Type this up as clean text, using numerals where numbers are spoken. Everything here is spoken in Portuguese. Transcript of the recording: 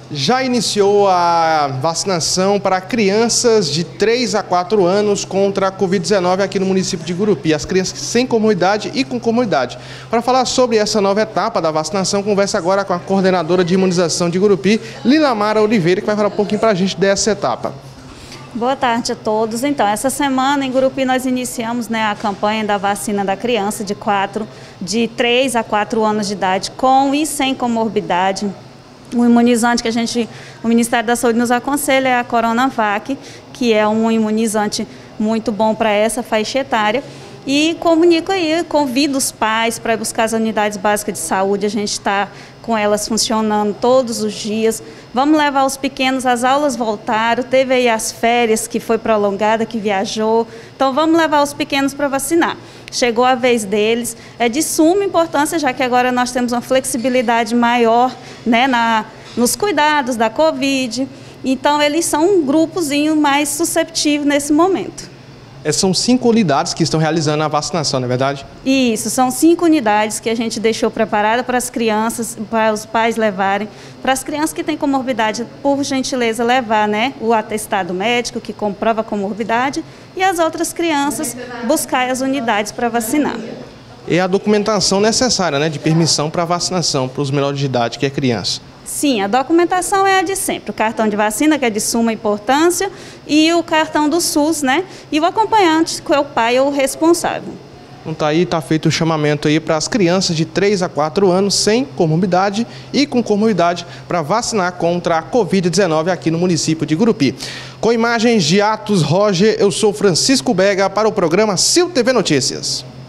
Já iniciou a vacinação para crianças de 3 a 4 anos contra a Covid-19 aqui no município de Gurupi, as crianças sem comorbidade e com comorbidade. Para falar sobre essa nova etapa da vacinação, conversa agora com a coordenadora de imunização de Gurupi, Lilamara Oliveira, que vai falar um pouquinho para a gente dessa etapa. Boa tarde a todos. Então, essa semana em Gurupi nós iniciamos a campanha da vacina da criança de 3 a 4 anos de idade com e sem comorbidade. O imunizante que o Ministério da Saúde nos aconselha é a Coronavac, que é um imunizante muito bom para essa faixa etária. E convido os pais para buscar as unidades básicas de saúde, a gente está com elas funcionando todos os dias. Vamos levar os pequenos, as aulas voltaram, teve aí as férias que foi prolongada, que viajou, então vamos levar os pequenos para vacinar. Chegou a vez deles, é de suma importância, já que agora nós temos uma flexibilidade maior nos cuidados da Covid, então eles são um grupozinho mais susceptível nesse momento. São 5 unidades que estão realizando a vacinação, não é verdade? Isso, são 5 unidades que a gente deixou preparada para as crianças, para os pais levarem. Para as crianças que têm comorbidade, por gentileza, levar o atestado médico que comprova a comorbidade e as outras crianças buscar as unidades para vacinar. E a documentação necessária, de permissão para vacinação para os menores de idade, que é criança? Sim, a documentação é a de sempre. O cartão de vacina, que é de suma importância, e o cartão do SUS, e o acompanhante, que é o pai ou o responsável. Então tá aí, tá feito o chamamento aí para as crianças de 3 a 4 anos sem comorbidade e com comorbidade para vacinar contra a Covid-19 aqui no município de Gurupi. Com imagens de Atos Roger, eu sou Francisco Bega para o programa Sil TV Notícias.